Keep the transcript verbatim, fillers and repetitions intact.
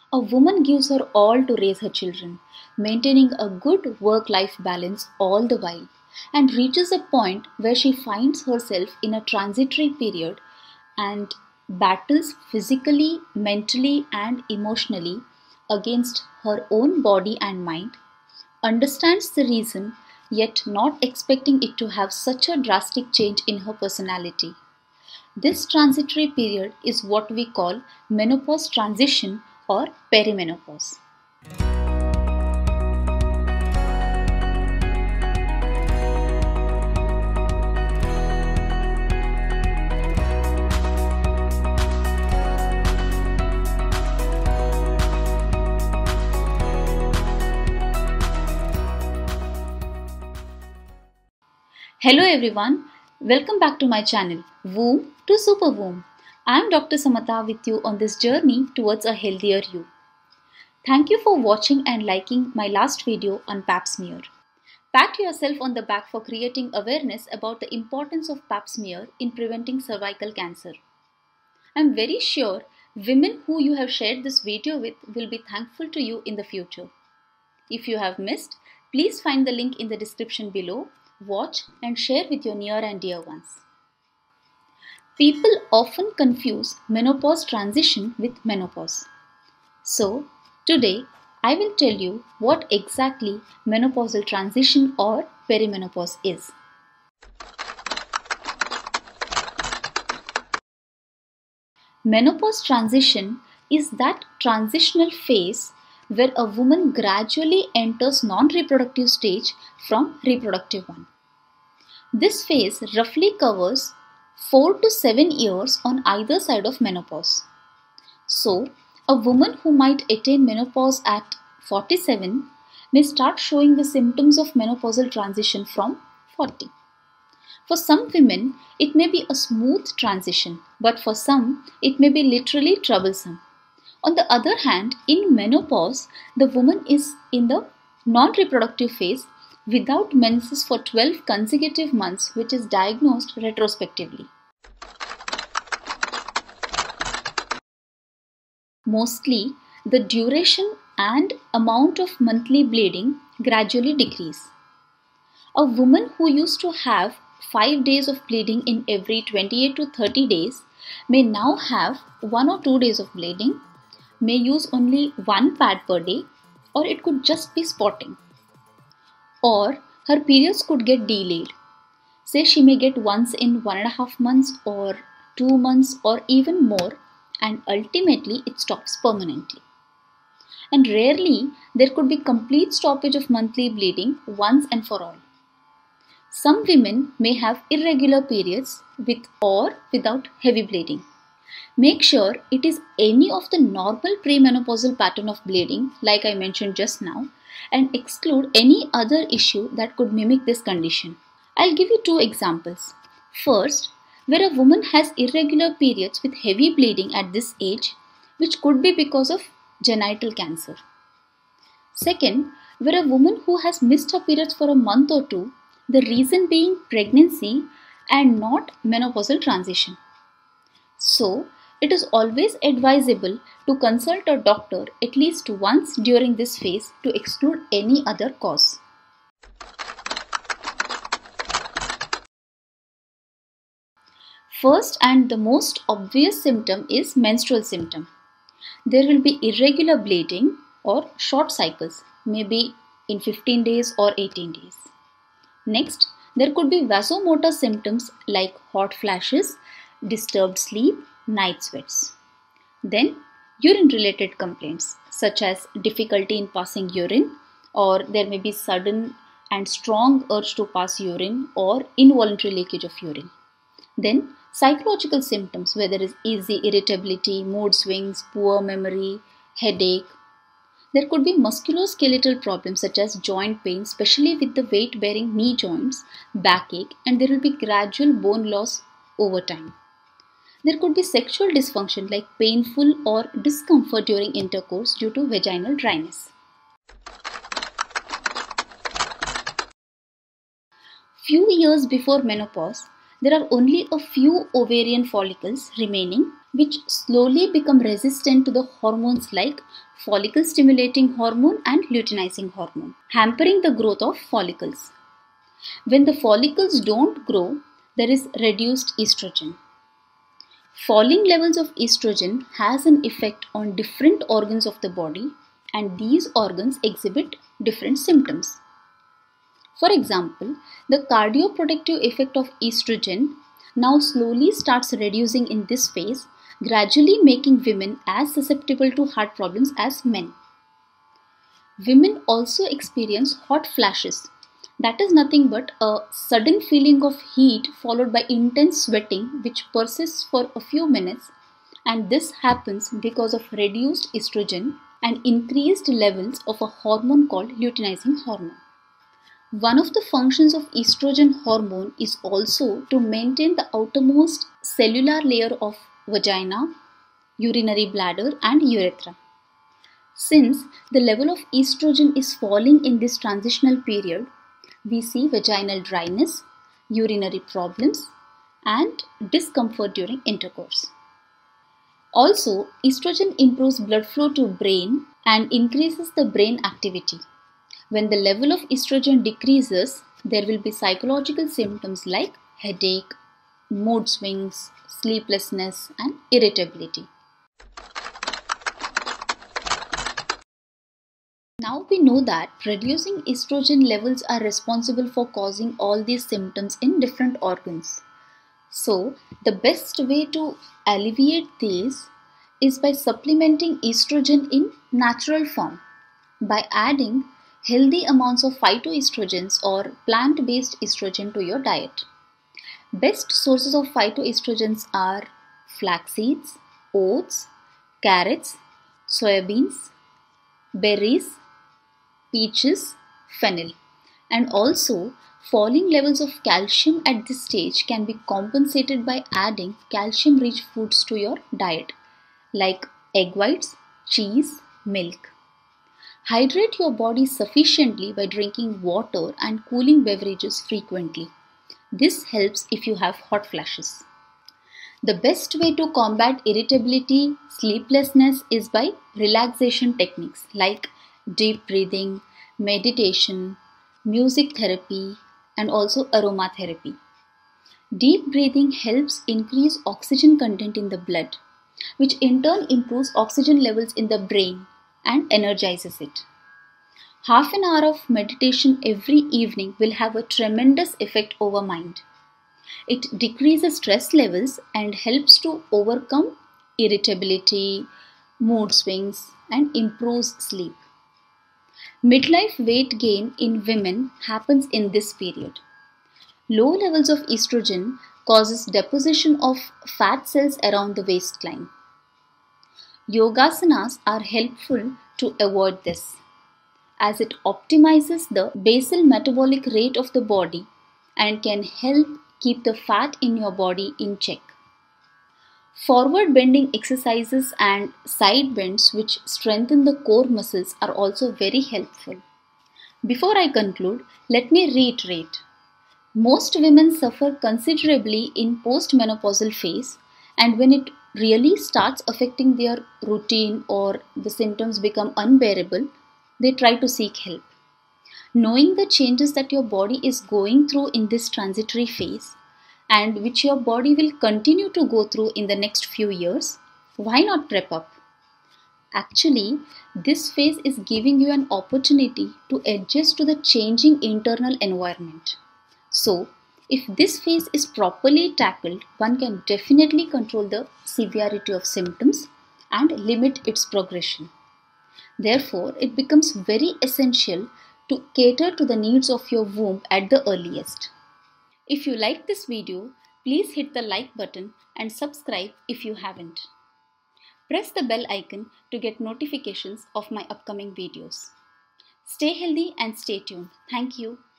A woman gives her all to raise her children, maintaining a good work life balance all the while, and reaches a point where she finds herself in a transitory period and battles physically, mentally, and emotionally against her own body and mind, understands the reason, yet not expecting it to have such a drastic change in her personality. This transitory period is what we call menopause transition or perimenopause. Hello everyone, welcome back to my channel Womb to Super Womb. I am Doctor Samata with you on this journey towards a healthier you. Thank you for watching and liking my last video on pap smear. Pat yourself on the back for creating awareness about the importance of pap smear in preventing cervical cancer. I am very sure women who you have shared this video with will be thankful to you in the future. If you have missed, please find the link in the description below. Watch and share with your near and dear ones. People often confuse menopause transition with menopause. So, today I will tell you what exactly menopausal transition or perimenopause is. Menopause transition is that transitional phase where a woman gradually enters non-reproductive stage from reproductive one. This phase roughly covers four to seven years on either side of menopause. So, a woman who might attain menopause at forty-seven may start showing the symptoms of menopausal transition from forty. For some women, it may be a smooth transition, but for some, it may be literally troublesome. On the other hand, in menopause, the woman is in the non-reproductive phase without menses for twelve consecutive months, which is diagnosed retrospectively. Mostly, the duration and amount of monthly bleeding gradually decrease. A woman who used to have five days of bleeding in every twenty-eight to thirty days may now have one or two days of bleeding, may use only one pad per day, or it could just be spotting. Or her periods could get delayed. Say she may get once in one and a half months or two months or even more, and ultimately it stops permanently. And rarely there could be complete stoppage of monthly bleeding once and for all. Some women may have irregular periods with or without heavy bleeding. Make sure it is any of the normal premenopausal pattern of bleeding, like I mentioned just now, and exclude any other issue that could mimic this condition. I'll give you two examples. First, where a woman has irregular periods with heavy bleeding at this age, which could be because of genital cancer. Second, where a woman who has missed her periods for a month or two, the reason being pregnancy and not menopausal transition. So, it is always advisable to consult a doctor at least once during this phase to exclude any other cause. First and the most obvious symptom is menstrual symptom. There will be irregular bleeding or short cycles, maybe in fifteen days or eighteen days. Next, there could be vasomotor symptoms like hot flashes, disturbed sleep, night sweats. Then, urine-related complaints such as difficulty in passing urine, or there may be sudden and strong urge to pass urine or involuntary leakage of urine. Then, psychological symptoms where there is easy irritability, mood swings, poor memory, headache. There could be musculoskeletal problems such as joint pain, especially with the weight-bearing knee joints, backache, and there will be gradual bone loss over time. There could be sexual dysfunction like painful or discomfort during intercourse due to vaginal dryness. Few years before menopause, there are only a few ovarian follicles remaining, which slowly become resistant to the hormones like follicle stimulating hormone and luteinizing hormone, hampering the growth of follicles. When the follicles don't grow, there is reduced estrogen. Falling levels of estrogen has an effect on different organs of the body, and these organs exhibit different symptoms. For example, the cardioprotective effect of estrogen now slowly starts reducing in this phase, gradually making women as susceptible to heart problems as men. Women also experience hot flashes. That is nothing but a sudden feeling of heat followed by intense sweating which persists for a few minutes, and this happens because of reduced estrogen and increased levels of a hormone called luteinizing hormone. One of the functions of estrogen hormone is also to maintain the outermost cellular layer of vagina, urinary bladder and urethra. Since the level of estrogen is falling in this transitional period, we see vaginal dryness, urinary problems, and discomfort during intercourse. Also, estrogen improves blood flow to brain and increases the brain activity. When the level of estrogen decreases, there will be psychological symptoms like headache, mood swings, sleeplessness, and irritability. Now we know that reducing estrogen levels are responsible for causing all these symptoms in different organs. So, the best way to alleviate these is by supplementing estrogen in natural form by adding healthy amounts of phytoestrogens or plant-based estrogen to your diet. Best sources of phytoestrogens are flax seeds, oats, carrots, soybeans, berries, peaches, fennel, and also falling levels of calcium at this stage can be compensated by adding calcium rich foods to your diet like egg whites, cheese, milk. Hydrate your body sufficiently by drinking water and cooling beverages frequently. This helps if you have hot flashes. The best way to combat irritability, sleeplessness is by relaxation techniques like deep breathing, meditation, music therapy, and also aromatherapy. Deep breathing helps increase oxygen content in the blood, which in turn improves oxygen levels in the brain and energizes it. Half an hour of meditation every evening will have a tremendous effect over mind. It decreases stress levels and helps to overcome irritability, mood swings, and improves sleep. Midlife weight gain in women happens in this period. Low levels of estrogen causes deposition of fat cells around the waistline. Yogasanas are helpful to avoid this, as it optimizes the basal metabolic rate of the body and can help keep the fat in your body in check. Forward bending exercises and side bends which strengthen the core muscles are also very helpful. Before I conclude, let me reiterate. Most women suffer considerably in postmenopausal phase, and when it really starts affecting their routine or the symptoms become unbearable, they try to seek help. Knowing the changes that your body is going through in this transitory phase and which your body will continue to go through in the next few years, why not prep up? Actually, this phase is giving you an opportunity to adjust to the changing internal environment. So, if this phase is properly tackled, one can definitely control the severity of symptoms and limit its progression. Therefore, it becomes very essential to cater to the needs of your womb at the earliest. If you like this video, please hit the like button and subscribe if you haven't. Press the bell icon to get notifications of my upcoming videos. Stay healthy and stay tuned. Thank you.